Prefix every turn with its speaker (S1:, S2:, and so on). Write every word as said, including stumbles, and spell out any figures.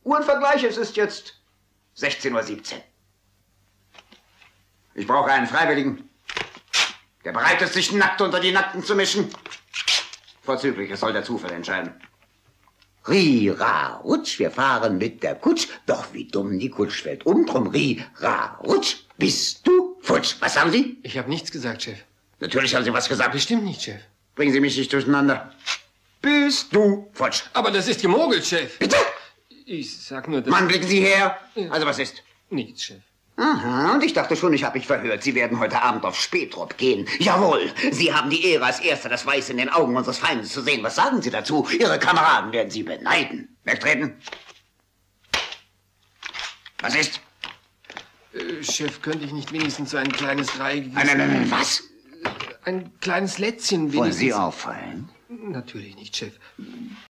S1: Uhrenvergleich, es ist jetzt sechzehn Uhr siebzehn. Ich brauche einen Freiwilligen, der bereit ist, sich nackt unter die Nackten zu mischen. Vorzüglich, es soll der Zufall entscheiden.
S2: Ri, ra, rutsch, wir fahren mit der Kutsch. Doch wie dumm, die Kutsch fällt um. Drum ri, ra, rutsch, bist du futsch. Was sagen Sie?
S3: Ich habe nichts gesagt, Chef.
S2: Natürlich haben Sie was gesagt.
S3: Bestimmt nicht, Chef.
S2: Bringen Sie mich nicht durcheinander. Bist du futsch.
S3: Aber das ist gemogelt, Chef.
S2: Bitte?
S3: Ich sag nur, dass...
S2: Mann, blicken Sie her. Also was ist?
S3: Nichts, Chef.
S2: Aha, und ich dachte schon, ich habe mich verhört. Sie werden heute Abend auf Spätrop gehen. Jawohl, Sie haben die Ehre, als Erster das Weiß in den Augen unseres Feindes zu sehen. Was sagen Sie dazu? Ihre Kameraden werden Sie beneiden. Wegtreten. Was ist?
S3: Äh, Chef, könnte ich nicht wenigstens so ein kleines Dreieck...
S2: Nein, nein, nein, was?
S3: Ein kleines Lätzchen wenigstens...
S2: Wollen Sie auffallen?
S3: Natürlich nicht, Chef.